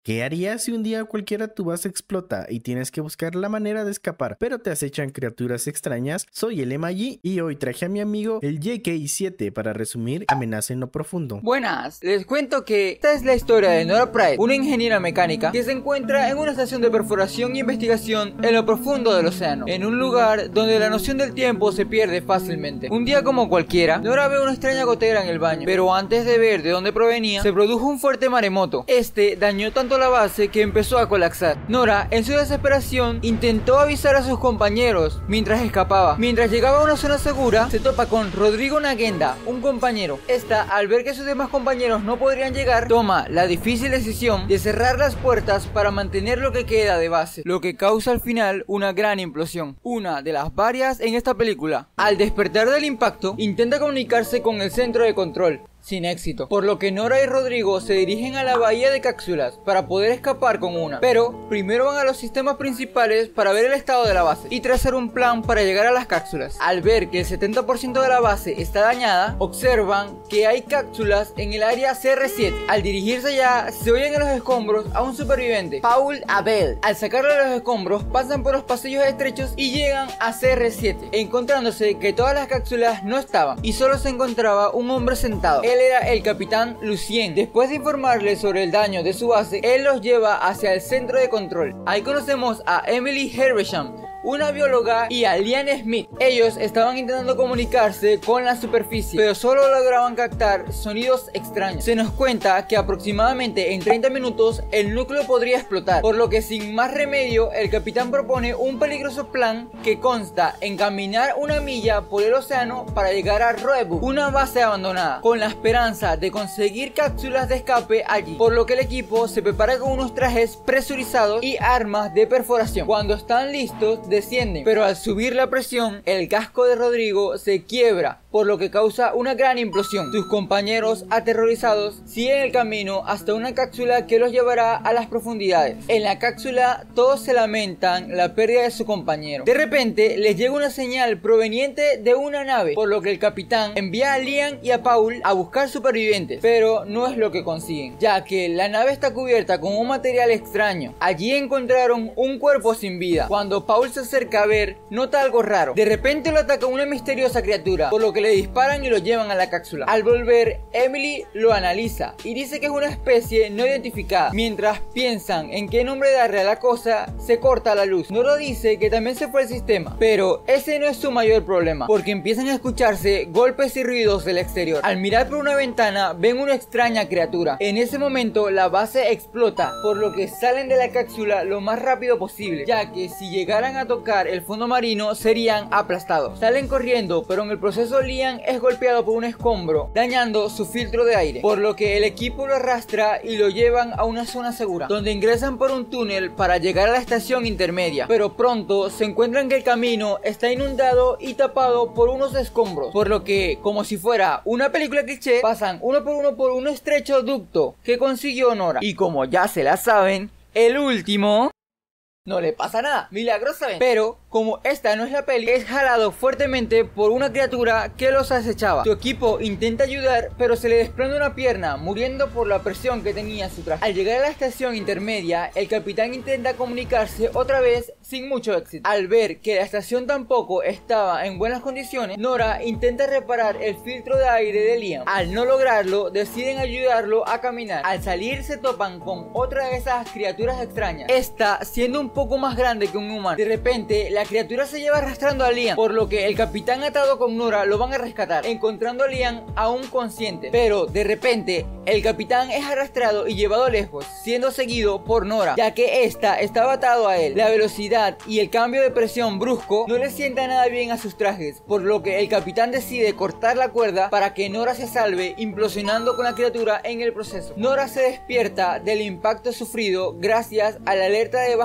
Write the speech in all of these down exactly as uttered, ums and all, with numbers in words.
¿Qué harías si un día cualquiera tu base explota y tienes que buscar la manera de escapar, pero te acechan criaturas extrañas? Soy el Emma G y hoy traje a mi amigo el J K siete para resumir Amenaza en lo Profundo. Buenas, les cuento que esta es la historia de Nora Pride, una ingeniera mecánica que se encuentra en una estación de perforación e investigación en lo profundo del océano, en un lugar donde la noción del tiempo se pierde fácilmente. Un día como cualquiera, Nora ve una extraña gotera en el baño, pero antes de ver de dónde provenía, se produjo un fuerte maremoto. Este dañó tanto la base que empezó a colapsar. Nora, en su desesperación, intentó avisar a sus compañeros mientras escapaba. Mientras llegaba a una zona segura, se topa con Rodrigo Nagenda, un compañero. Esta, al ver que sus demás compañeros no podrían llegar, toma la difícil decisión de cerrar las puertas para mantener lo que queda de base, lo que causa al final una gran implosión, una de las varias en esta película. Al despertar del impacto, intenta comunicarse con el centro de control, sin éxito, por lo que Nora y Rodrigo se dirigen a la bahía de cápsulas para poder escapar con una, pero primero van a los sistemas principales para ver el estado de la base y trazar un plan para llegar a las cápsulas. Al ver que el setenta por ciento de la base está dañada, observan que hay cápsulas en el área C R siete. Al dirigirse allá, se oyen en los escombros a un superviviente, Paul Abel. Al sacarlo de los escombros, pasan por los pasillos estrechos y llegan a C R siete, encontrándose que todas las cápsulas no estaban y solo se encontraba un hombre sentado. Él era el capitán Lucien. Después de informarles sobre el daño de su base, él los lleva hacia el centro de control. Ahí conocemos a Emily Herbesham, una bióloga, y a Lian Smith. Ellos estaban intentando comunicarse con la superficie, pero solo lograban captar sonidos extraños. Se nos cuenta que aproximadamente en treinta minutos el núcleo podría explotar, por lo que sin más remedio el capitán propone un peligroso plan que consta en caminar una milla por el océano para llegar a Roebuck, una base abandonada, con la esperanza de conseguir cápsulas de escape allí, por lo que el equipo se prepara con unos trajes presurizados y armas de perforación. Cuando están listos, descienden, pero al subir la presión, el casco de Rodrigo se quiebra, por lo que causa una gran implosión. Sus compañeros, aterrorizados, siguen el camino hasta una cápsula que los llevará a las profundidades. En la cápsula todos se lamentan la pérdida de su compañero. De repente les llega una señal proveniente de una nave, por lo que el capitán envía a Lian y a Paul a buscar supervivientes, pero no es lo que consiguen, ya que la nave está cubierta con un material extraño. Allí encontraron un cuerpo sin vida. Cuando Paul se acerca a ver, nota algo raro. De repente lo ataca una misteriosa criatura, por lo que le disparan y lo llevan a la cápsula. Al volver, Emily lo analiza y dice que es una especie no identificada. Mientras piensan en qué nombre darle a la cosa, se corta la luz. Nora dice que también se fue el sistema, pero ese no es su mayor problema, porque empiezan a escucharse golpes y ruidos del exterior. Al mirar por una ventana, ven una extraña criatura. En ese momento, la base explota, por lo que salen de la cápsula lo más rápido posible, ya que si llegaran a tocar el fondo marino, serían aplastados. Salen corriendo, pero en el proceso Lian es golpeado por un escombro, dañando su filtro de aire, por lo que el equipo lo arrastra y lo llevan a una zona segura, donde ingresan por un túnel para llegar a la estación intermedia, pero pronto se encuentran que el camino está inundado y tapado por unos escombros, por lo que, como si fuera una película cliché, pasan uno por uno por un estrecho ducto que consiguió Nora, y como ya se la saben, el último no le pasa nada, milagrosamente. Pero como esta no es la peli, es jalado fuertemente por una criatura que los acechaba. Su equipo intenta ayudar, pero se le desprende una pierna, muriendo por la presión que tenía su traje. Al llegar a la estación intermedia, el capitán intenta comunicarse otra vez sin mucho éxito. Al ver que la estación tampoco estaba en buenas condiciones, Nora intenta reparar el filtro de aire de Liam. Al no lograrlo, deciden ayudarlo a caminar. Al salir se topan con otra de esas criaturas extrañas, esta siendo un poco más grande que un humano. De repente, la criatura se lleva arrastrando a Liam, por lo que el capitán atado con Nora lo van a rescatar, encontrando a Liam aún consciente. Pero de repente, el capitán es arrastrado y llevado lejos, siendo seguido por Nora, ya que esta estaba atado a él. La velocidad y el cambio de presión brusco no le sienta nada bien a sus trajes, por lo que el capitán decide cortar la cuerda para que Nora se salve, implosionando con la criatura en el proceso. Nora se despierta del impacto sufrido gracias a la alerta de bajo oxígeno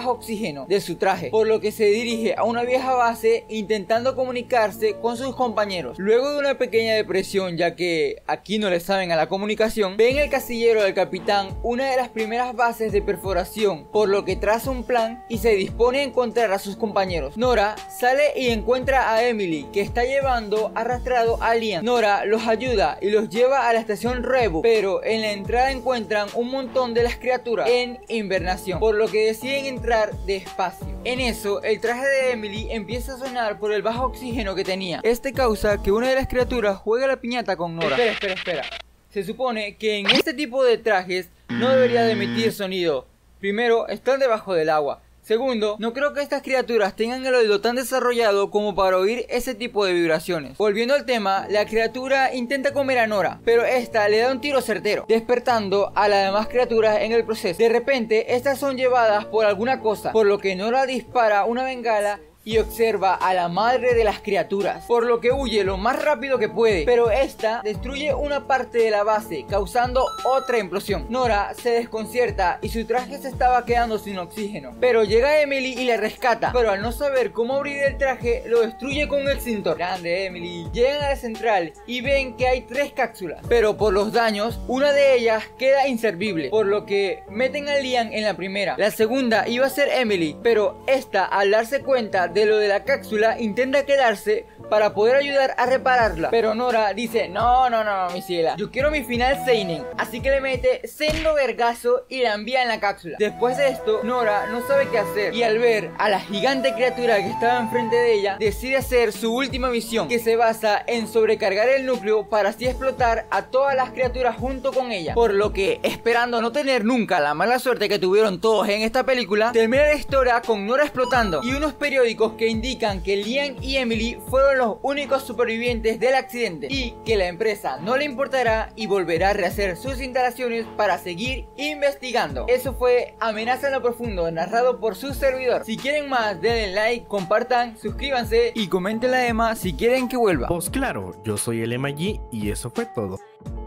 oxígeno de su traje, por lo que se dirige a una vieja base intentando comunicarse con sus compañeros. Luego de una pequeña depresión, ya que aquí no le saben a la comunicación, ve en el casillero del capitán una de las primeras bases de perforación, por lo que traza un plan y se dispone a encontrar a sus compañeros. Nora sale y encuentra a Emily, que está llevando arrastrado a Liam. Nora los ayuda y los lleva a la estación Rebu, pero en la entrada encuentran un montón de las criaturas en invernación, por lo que deciden entrar despacio. En eso, el traje de Emily empieza a sonar por el bajo oxígeno que tenía. Este causa que una de las criaturas juegue a la piñata con Nora. Espera, espera, espera. Se supone que en este tipo de trajes no debería de emitir sonido. Primero, están debajo del agua. Segundo, no creo que estas criaturas tengan el oído tan desarrollado como para oír ese tipo de vibraciones. Volviendo al tema, la criatura intenta comer a Nora, pero esta le da un tiro certero, despertando a las demás criaturas en el proceso. De repente, estas son llevadas por alguna cosa, por lo que Nora dispara una bengala y observa a la madre de las criaturas, por lo que huye lo más rápido que puede, pero esta destruye una parte de la base, causando otra implosión. Nora se desconcierta y su traje se estaba quedando sin oxígeno, pero llega Emily y le rescata, pero al no saber cómo abrir el traje, lo destruye con un extintor. Grande Emily. Llegan a la central y ven que hay tres cápsulas, pero por los daños, una de ellas queda inservible, por lo que meten a Liam en la primera. La segunda iba a ser Emily, pero esta, al darse cuenta de lo de la cápsula, intenta quedarse para poder ayudar a repararla, pero Nora dice: no, no, no, mi ciela, yo quiero mi final seinen. Así que le mete sendo vergazo y la envía en la cápsula. Después de esto, Nora no sabe qué hacer, y al ver a la gigante criatura que estaba enfrente de ella, decide hacer su última misión, que se basa en sobrecargar el núcleo para así explotar a todas las criaturas junto con ella. Por lo que, esperando no tener nunca la mala suerte que tuvieron todos en esta película, termina la historia con Nora explotando y unos periódicos que indican que Liam y Emily fueron los únicos supervivientes del accidente y que la empresa no le importará y volverá a rehacer sus instalaciones para seguir investigando. Eso fue Amenaza en lo Profundo, narrado por su servidor. Si quieren más, denle like, compartan, suscríbanse y comenten la Emma si quieren que vuelva. Pues claro, yo soy el Emma G y eso fue todo.